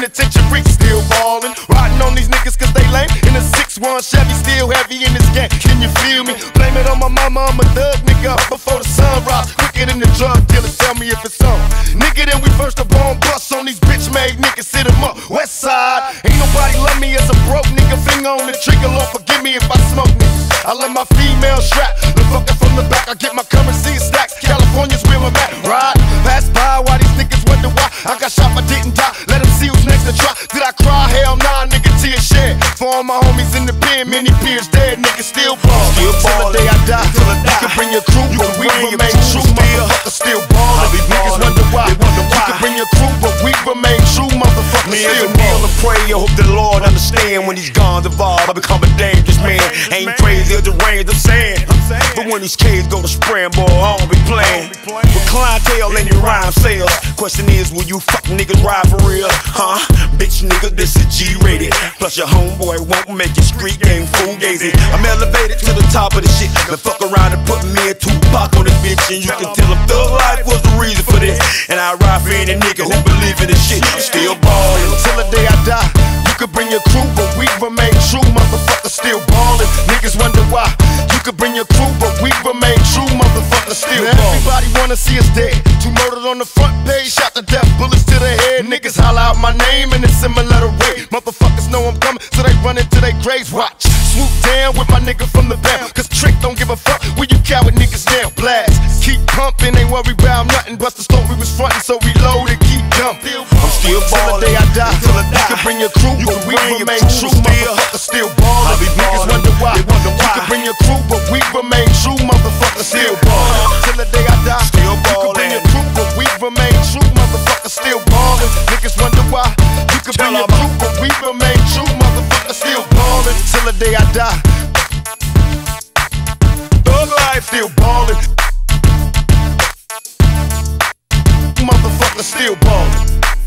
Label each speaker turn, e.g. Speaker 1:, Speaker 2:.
Speaker 1: penitentiary, still ballin'. Riding on these niggas cause they lame. In a 6-1 Chevy, still heavy in this game. Can you feel me? Blame it on my mama, I'm a thug nigga. Before the sun rise, quicker than the drug dealer. Tell me if it's on. Nigga, then we first up on bus on these bitch-made niggas. Hit 'em up, west side. Ain't nobody love me as a broke nigga. Finger on the trigger, Lord forgive me if I smoke niggas. I let my female strap. The fucker from the back, I get my currency in stacks. California's where I'm at. Ride, pass by while these niggas wonder why I got shot but didn't die. Let them see who's next to try. Did I cry? Hell nah, nigga, tears shed. For all my homies in the pen, many peers dead. Niggas still ball. Till the day I die. You can bring your crew, but we remain true. Motherfuckers still ballin'. Niggas wonder why. You can bring your crew, but we remain true. Motherfuckers still ballin'.
Speaker 2: I pray, I hope the Lord understand when these guns evolve, I become a dangerous man. Ain't crazy or deranged, I'm saying. But when these kids go to spraying, boy, I don't be playing. With clientele and your rhyme sales. Question is, will you fuck niggas ride for real? Huh? Bitch nigga, this is G-rated. Plus your homeboy won't make your street game fugazi. I'm elevated to the top of the shit. Now fuck around and put me and Tupac on this bitch, and you can tell him thug life was the reason for this. And I ride for any nigga who believe in this shit. I'm still ballin'.
Speaker 1: Till the day I die. You could bring your crew, but we remain true. Motherfuckers still ballin'. Niggas wonder why. You could bring your crew, but we remain true. Motherfuckers still ballin'. Everybody wanna see us dead. 2 murdered on the front page, shot to death, bullets to the head. Niggas holler out my name in a similar way. Motherfuckers know I'm coming, so they run into their graves. Watch, swoop down with my nigga from the back. Cause Trick don't give a fuck where you coward niggas down. Blast, keep pumping, ain't worry about nothing. Bust the story was frontin', so reload and keep dumping.
Speaker 2: I'm still ballin'.
Speaker 1: Till the day I die. You can bring your crew, but we remain true. Motherfuckers still ballin'. Niggas wonder why. You can bring your crew, but we remain true. Motherfuckers still ballin'. Till the day I die.
Speaker 2: Still
Speaker 1: You can bring your crew, but we remain true. Motherfuckers still ballin'. Niggas wonder why. You can bring your crew, but we remain true. Motherfuckers still ballin'. Till the day I die. Thug life still ballin'. Motherfuckers still ballin'.